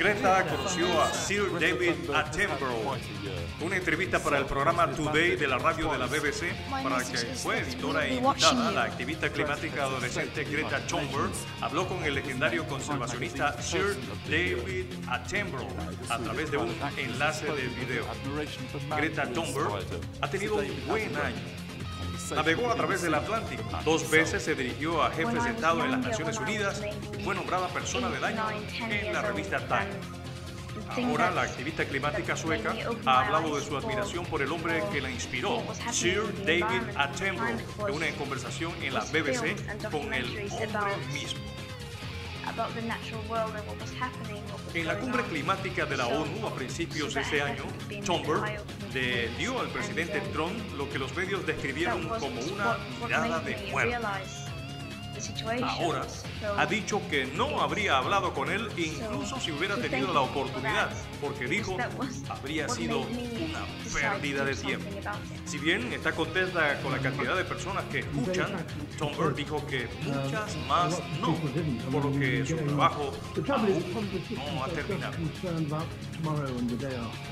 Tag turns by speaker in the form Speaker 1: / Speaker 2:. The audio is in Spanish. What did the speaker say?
Speaker 1: Greta conoció a Sir David Attenborough. Una entrevista para el programa Today de la radio de la BBC, para la que fue editora e invitada, la activista climática adolescente Greta Thunberg habló con el legendario conservacionista Sir David Attenborough a través de un enlace de video. Greta Thunberg ha tenido un buen año. Navegó a través del Atlántico. 2 veces se dirigió a jefes de Estado en las Naciones Unidas y fue nombrada Persona del Año en la revista Time. Ahora, la activista climática sueca ha hablado de su admiración por el hombre que la inspiró, Sir David Attenborough, en una conversación en la BBC con el hombre mismo. En la cumbre climática de la ONU a principios de ese año, Thunberg le dio al presidente Trump lo que los medios describieron como una mirada de muerte. Ahora ha dicho que no habría hablado con él incluso si hubiera tenido la oportunidad, porque dijo habría sido una pérdida de tiempo. Si bien está contenta con la cantidad de personas que escuchan, Thunberg dijo que muchas más no, por lo que su trabajo aún no ha terminado.